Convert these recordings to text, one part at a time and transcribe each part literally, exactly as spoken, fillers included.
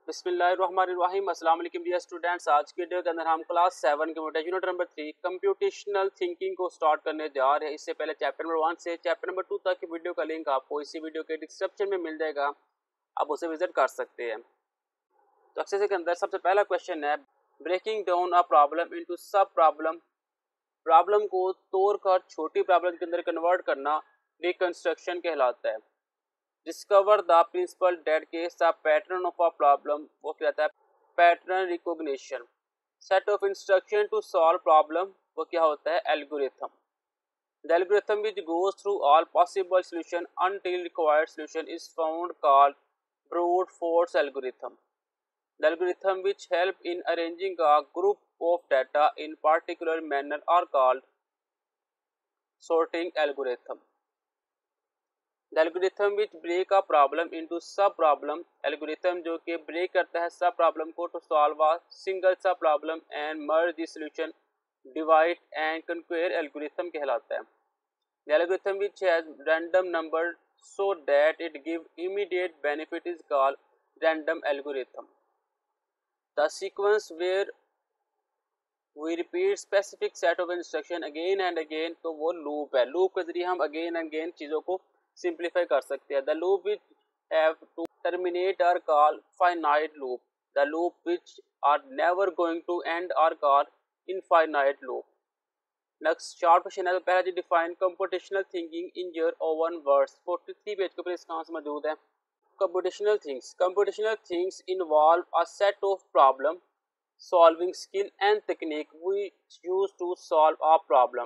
बिस्मिल्लाहिर्रहमानिर्रहीम। अस्सलाम वालेकुम डियर स्टूडेंट्स। आज की वीडियो के अंदर हम class seven computer unit number three computational thinking को स्टार्ट करने जा रहे हैं। इससे पहले चैप्टर नंबर वन से चैप्टर नंबर टू तक की वीडियो का लिंक आपको इसी वीडियो के डिस्क्रिप्शन में मिल जाएगा, आप उसे विजिट कर सकते हैं। तो एक्सरसाइज के अंदर सबसे पहला क्वेश्चन है breaking down a problem into sub problem. Problem को तोड़कर छोटी प्रॉब्लम के अंदर कन्वर्ट करना रिकंस्ट्रक्शन कहलाता है। Discover the principle that causes the pattern of a problem, वो कहता है pattern recognition. Set of instruction to solve problem, वो क्या होता है algorithm. The algorithm which goes through all possible solution until required solution is found called brute force algorithm. The algorithm which help in arranging a group of data in particular manner are called sorting algorithm. The algorithm which break a problem into sub problem, algorithm जो कि break करता है सब problem को to solve a single sub problem and merge the solution, divide and conquer algorithm कहलाता है। The algorithm which has random number so that it give immediate benefit is called random algorithm. The sequence where we repeat specific set of instruction again and again, तो वो loop है। loop के जरिए हम again and again चीज़ों को simplify कर सकते हैं। The loop which have to terminate are call finite loop. The loop which are never going to end are call infinite loop. Next short question है, तो पहला जी define computational thinking in your own words. Forty three page के ऊपर इसका answer मौजूद है। Computational things computational things involve a set of problem solving skill and technique we use to solve a problem.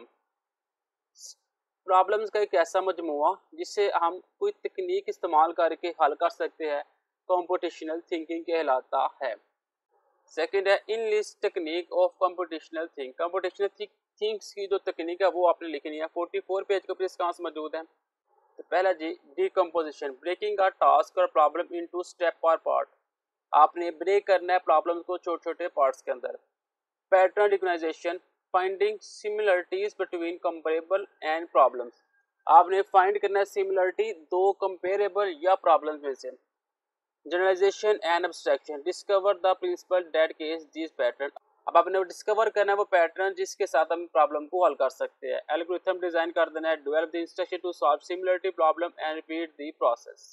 Problems का एक ऐसा मजमूआ जिससे हम कोई तकनीक इस्तेमाल करके हल कर सकते हैं, कंप्यूटेशनल थिंकिंग कहलाता है। सेकंड है enlist technique of computational think. Computational thinks की जो तकनीक है वो आपने लिखनी है। फोर्टी फोर पेज के ऊपर इसका आंसर मौजूद है। तो पहला जी डिकम्पोजिशन, ब्रेकिंग अ टास्क और प्रॉब्लम इनटू स्टेप और पार्ट। आपने ब्रेक करना है प्रॉब्लम को छोटे छोटे पार्ट्स के अंदर। Pattern recognization, finding similarities between comparable and problems. आपने फाइंड करना है सिमिलरिटी दो कंपेरेबल या प्रॉब्लम्स में से। Generalisation and abstraction, discover the principle that cause this pattern. अब आपने डिस्कवर करना है वो पैटर्न जिसके साथ हम प्रॉब्लम को हल कर सकते हैं। एल्गोरिथम डिजाइन कर देना है, develop the instruction to solve similarity problem and repeat the process.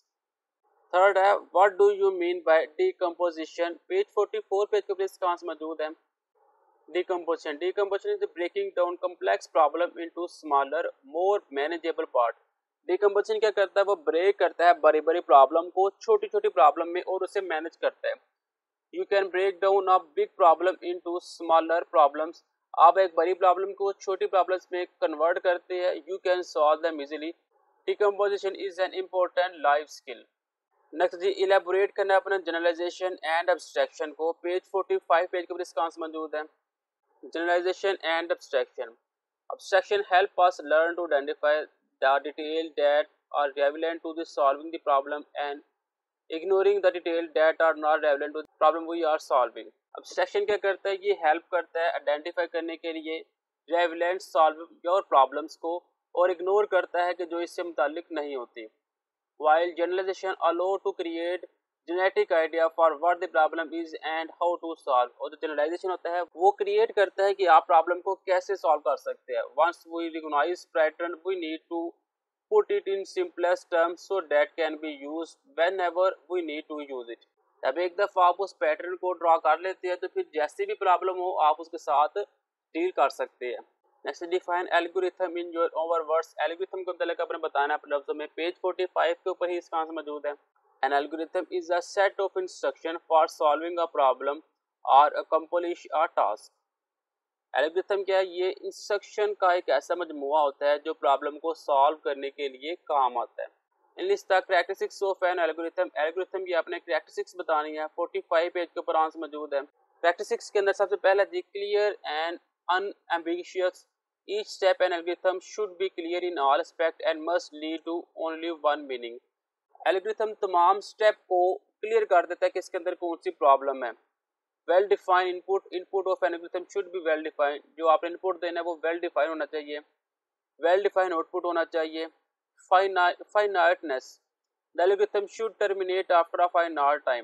Third है what do you mean by decomposition. Page forty four page के ऊपर इसका आंसर मौजूद है। Decomposition. Decomposition is the breaking down complex problem into smaller, more manageable part. Decomposition क्या करता है, वो ब्रेक करता है बड़ी बड़ी प्रॉब्लम को छोटी छोटी प्रॉब्लम में और उसे मैनेज करता है। You can break down a big problem into smaller problems. आप एक बड़ी प्रॉब्लम को छोटी प्रॉब्लम्स में कन्वर्ट करते हैं। You can solve them easily. Decomposition is an important life skill. Next जी इलेबोरेट करना है अपना जनरलाइजेशन एंड एब्स्ट्रैक्शन को। पेज फोर्टी फाइव पेज के ऊपर इसका आंसर मौजूद है। Generalization and abstraction. Abstraction help us learn to identify the details that are relevant to the solving the problem and ignoring the details that are not relevant to the problem we are solving. Abstraction क्या करता है, ये help करता है identify करने के लिए relevant solve your problems को और ignore करता है कि जो इससे मुताल्लिक नहीं होती। While generalization allow to create genetic idea for what the problem is and how to solve. और जो जनरलाइजेशन होता है वो क्रिएट करता है कि आप प्रॉब्लम को कैसे सॉल्व कर सकते हैं। Once we recognise pattern we need to put it in simplest terms so that can be used whenever we need to use it. तब एक दफ़ा आप उस पैटर्न को ड्रॉ कर लेते हैं तो फिर जैसी भी प्रॉब्लम हो आप उसके साथ डील कर सकते हैं। Next define algorithm in your over words. Algorithm को मतलब अपने बताना है अपने लफ्ज़ों में। पेज फोर्टी फाइव के ऊपर ही इसका आंसर मौजूद है। An algorithm is a set of instruction for solving a problem or accomplish a task. Algorithm क्या है, ये इंस्ट्रक्शन का एक ऐसा मजमुआ होता है जो प्रॉब्लम को सॉल्व करने के लिए काम आता है। Enlist the characteristics of an algorithm. Algorithm की आपने कैरेक्टरिस्टिक्स बतानी है। फोर्टी फाइव पेज के ऊपर आंसर मौजूद है। कैरेक्टरिस्टिक्स के अंदर सबसे पहला जी clear and unambiguous. Each step an algorithm should be clear in all aspect and must lead to only one meaning. Algorithm तमाम स्टेप को क्लियर कर देता है कि इसके अंदर कौन सी प्रॉब्लम है। Well define input, input of algorithm should be well define. जो आपने इनपुट देना है वो वेल डिफाइन होना चाहिए। वेल डिफाइन आउटपुट होना चाहिए। Finiteness, the algorithm should terminate after a finite time.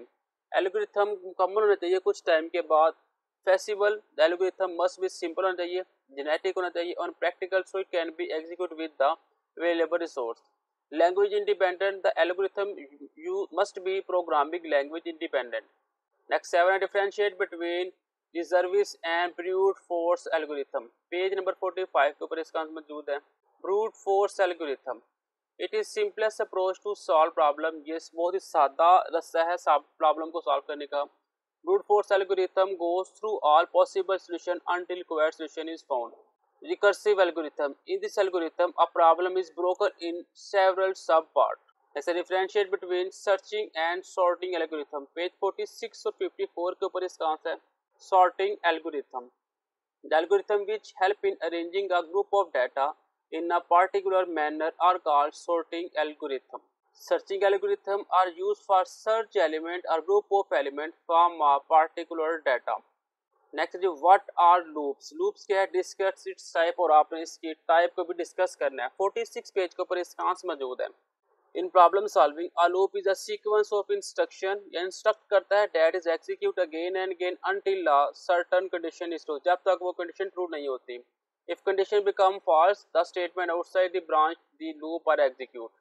Algorithm मुकम्मल होना चाहिए कुछ टाइम के बाद। Feasible, the algorithm must be simple होना चाहिए, जेनेटिक होना चाहिए और practical, so it can be execute with the available resource. Language independent, the algorithm you must be programming language independent. Next seven है differentiate between recursive and brute force algorithm. Page number forty five के ऊपर इसका answer मौजूद है। Brute force algorithm, it is simplest approach to solve problem. ये बहुत ही सादा रास्ता है प्रॉब्लम को सॉल्व करने का। Brute force algorithm goes through all possible solution until required solution is found. Recursive algorithm, in this algorithm a problem is broken in several subparts. ऐसे differentiate between searching and sorting algorithm। Page forty six और fifty four के ऊपर इसका answer है sorting algorithm, the algorithm which help in arranging a group of data in a particular manner are called sorting algorithm. Searching algorithm are used for search element or group of element from a particular data. Next जो what are loops, loops क्या है, discuss it's type और आपने इसकी type को भी discuss करना है। फोर्टी सिक्स पेज के ऊपर इसका आंसर मौजूद है। In problem solving a loop is a sequence of instruction, या इंस्ट्रक्ट करता है that is execute again and again until a certain condition is true, जब तक वो कंडीशन ट्रू नहीं होती। If condition become false the statement outside the branch the loop are execute.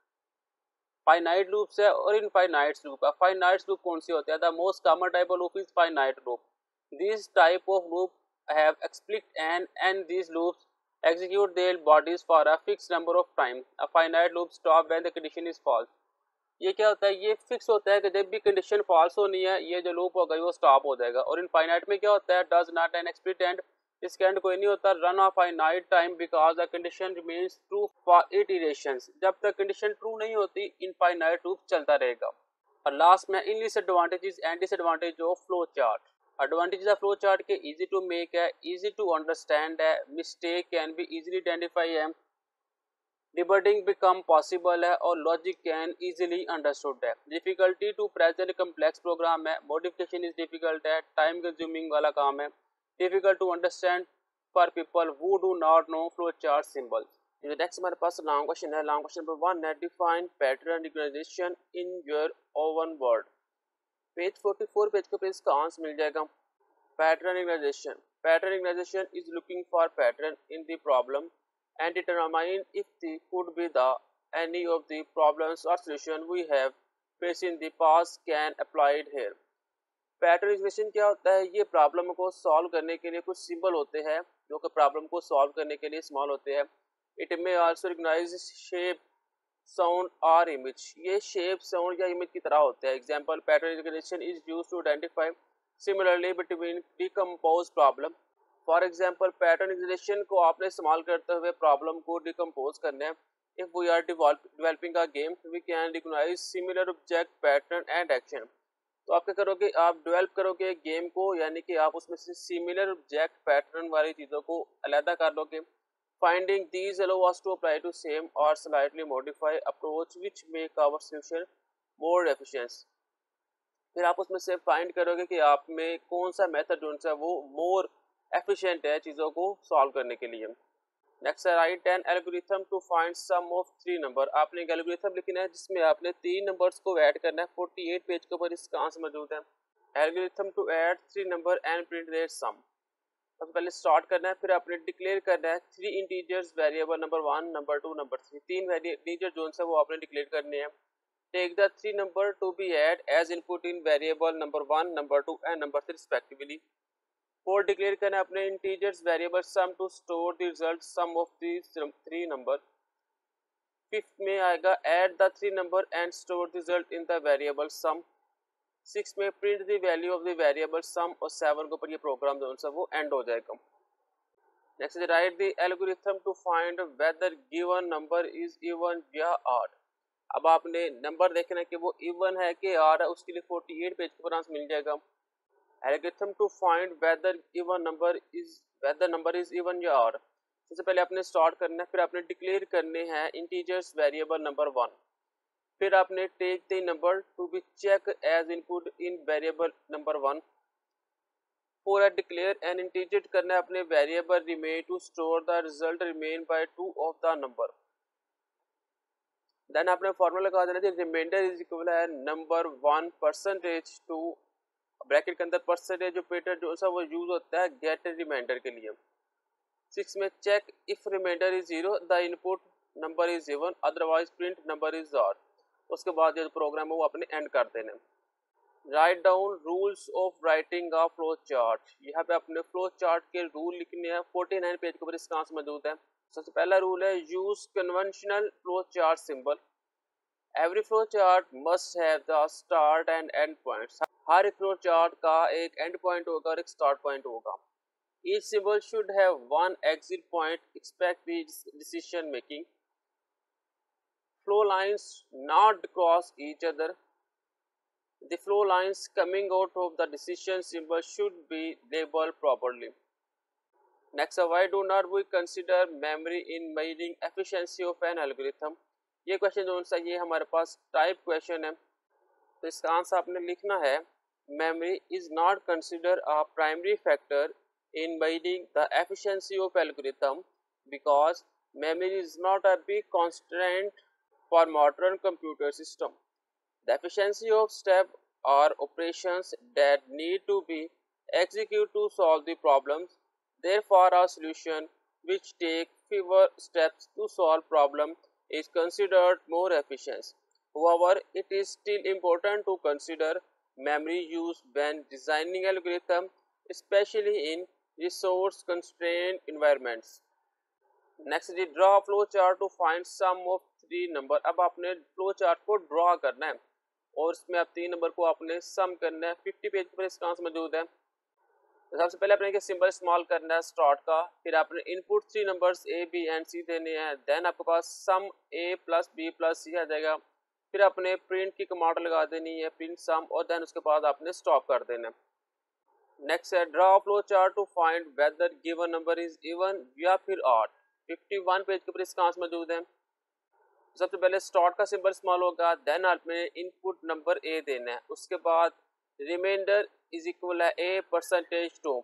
Finite loops है और इनफाइनाइट लूप है। Finite loop कौन सी होती है? The most common type of loop is finite loop. These type of loop have explicit and and these loops execute their bodies for a fixed number of times. A finite loop stop when the condition is false. ये क्या होता है? ये fix होता है कि जब भी कंडीशन फॉल्स होनी है ये जो लूप होगा वो स्टॉप हो जाएगा। और इनफाइनाइट में क्या होता है? Does not an explicit end, इसके एंड कोई नहीं होता। Run of finite time because the condition remains true for iterations, जब तक कंडीशन ट्रू नहीं होती इनफाइनाइट लूप चलता रहेगा। और लास्ट में in disadvantages and disadvantage of flow chart. Advantage of flow chart के इजी टू मेक है, इजी टू अंडरस्टैंड है, mistake can be easily identify है, डिबडिंग बिकम पॉसिबल है और लॉजिक कैन इजीली अंडरस्टूड है। Difficulty to present complex program है, modification is difficult है, time consuming वाला काम है, difficult to understand for people who do not know flow chart symbols. Next हमारे पास लॉन्ग क्वेश्चन है। लॉन्ग क्वेश्चन नंबर वन है define pattern recognition in your own word. Page forty four page के ऊपर इसका answer मिल जाएगा। Pattern recognition, pattern recognition is looking for pattern in the problem and determine if the could be the any of the problems or solution we have faced in the past can applied here। Pattern recognition क्या होता है? ये problem को solve करने के लिए कुछ symbol होते हैं जो कि प्रॉब्लम को सॉल्व करने के लिए इस्तेमाल होते हैं। It may also recognise shape, sound और इमेज। ये शेप, साउंड या इमेज की तरह होते हैं। Example, pattern recognition is used to identify similarly between decompose problem. For example, pattern recognition को आपने इस्तेमाल करते हुए प्रॉब्लम को डिकम्पोज करना है। If we are developing a game we can recognise similar object, pattern and action. तो आप क्या करोगे? आप डेवलप करोगे गेम को, यानी कि आप उसमें से सिमिलर ऑब्जेक्ट, पैटर्न वाली चीज़ों को अलग कर लोगे। Finding these allow us to apply to same और slightly modify approach which make our solution more efficient. फिर आप उसमें से फाइंड करोगे कि आप में कौन सा मेथड जो है वो मोर एफिशिएंट है चीज़ों को सॉल्व करने के लिए। नेक्स्ट है write an algorithm to find sum of three number. आपने एक एल्गोरिथम लिखना है जिसमें आपने तीन नंबर्स को ऐड करना है। फोर्टी एट पेज के ऊपर इसका आंसर मौजूद है। Algorithm to add three number and print their sum. सबसे पहले स्टार्ट करना है, फिर आपने डिक्लेयर करना है three integers variable number one, number two, number three. तीन इंटीजर जो है वो आपने डिक्लेयर करने हैं। Take the three number to be add as input in variable number one, number two and number three respectively. Four declare करना है अपने integers variable sum to store the result sum of these three number. Fifth में आएगा add the three number and store the result in the variable sum. Six में print the value of the variable sum. और seven के ऊपर ये programme जो है वो एंड हो जाएगा। Next write the algorithm to find whether given number is even या ऑड। अब आपने नंबर देखना है कि वो इवन है कि ऑड है, उसके लिए फोर्टी एट पेज के ऊपर आंसर मिल जाएगा। Algorithm to find whether given number is whether number is even या ऑड। सबसे पहले आपने स्टार्ट करना है, फिर आपने डिक्लेयर करने हैं इंटीजर्स वेरिएबल नंबर वन। फिर आपने take the number to be check as input in variable number one. Four declare an integer करना है अपने variable remain to store the result remain by two of the number. Then आपने formula लगा देना है reminder is equal है number one percentage two bracket के अंदर परसेंटेज ऑपरेटर जो सा वो यूज होता है गेट रिमाइंडर के लिए। सिक्स में check if reminder is zero the input number is even otherwise print number is odd. उसके बाद जो प्रोग्राम है वो अपने एंड कर देना। Write down rules of writing a flow chart. यहाँ पे अपने फ्लो चार्ट के रूल लिखने हैं। फोर्टी नाइन पेज के ऊपर इसका आंसर मौजूद है। सबसे पहला रूल है use conventional flow chart symbol. Every flow chart must have the start and end points. हर एक फ्लो चार्ट का एक एंड पॉइंट होगा और एक स्टार्ट पॉइंट होगा। Each symbol should have one exit point expect the decision making. Flow lines not cross each other. The flow lines coming out of the decision symbol should be labeled properly. Next, why do not we consider memory in measuring efficiency of an algorithm? ये question जो सा ये हमारे पास type question है, तो इसका answer आपने लिखना है memory is not considered a primary factor in measuring the efficiency of algorithm because memory is not a big constraint for modern computer system. The efficiency of steps or operations that need to be executed to solve the problems. Therefore, a solution which takes fewer steps to solve problem is considered more efficient. However, it is still important to consider memory use when designing algorithm, especially in resource constrained environments. Next, the draw flow chart to find sum of three number. अब आपने flow chart को draw करना है और इसमें आप तीन number को आपने सम करना है। फिफ्टी पेज पर इसका आंसर मौजूद है। तो सबसे पहले आपने सिंबल स्मॉल करना है स्टार्ट का, फिर आपने input three numbers A B and C देने हैं। देन आपके पास sum A plus B plus C आ जाएगा। फिर आपने प्रिंट की कमांड लगा देनी है प्रिंट सम, और देन उसके बाद आपने स्टॉप कर देना है। नेक्स्ट है draw flow chart to find whether given number is even या फिर ऑड। फिफ्टी वन पेज के ऊपर इसका आंसर मौजूद है। सबसे पहले स्टार्ट का सिंबल स्मॉल होगा, देन आपने इनपुट नंबर ए देना है, उसके बाद रिमाइंडर इज इक्वल है ए परसेंटेज टू,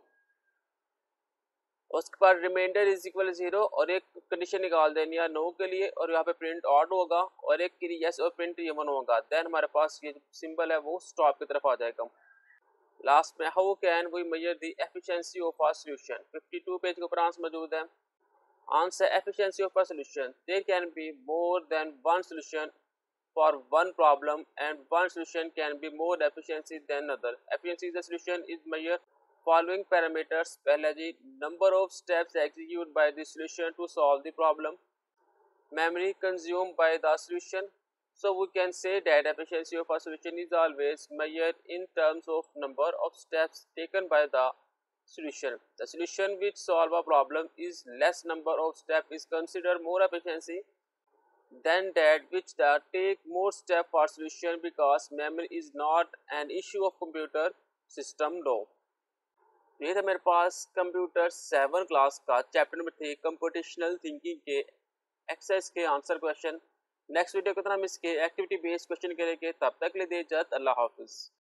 उसके बाद रिमाइंडर इज इक्वल जीरो और एक कंडीशन निकाल देनी है नो के लिए, और यहाँ पे प्रिंट ऑड होगा और एक के लिए यस और प्रिंट इवन होगा। देन हमारे पास ये सिंबल है वो स्टॉप की तरफ आ जाएगा। लास्ट में how can we measure the efficiency of our solution. Fifty two page के ऊपर आंसर मौजूद है। Answer efficiency of a solution. There can be more than one solution for one problem, and one solution can be more efficiency than other. Efficiency of the solution is measured following parameters. पहला जी number of steps executed by the solution to solve the problem. Memory consumed by the solution. So we can say that efficiency of a solution is always measured in terms of number of steps taken by the solution. The solution which solve a problem is less number of steps is considered more efficiency than that which that take more step for solution because memory is not an issue of computer system law. ये था मेरे पास computer seven class का chapter number three computational thinking के exercise के answer question. Next video को हम इसके एक्टिविटी बेस्ड क्वेश्चन करेंगे। तब तक के लिए दे इजाजत, अल्लाह हाफिज।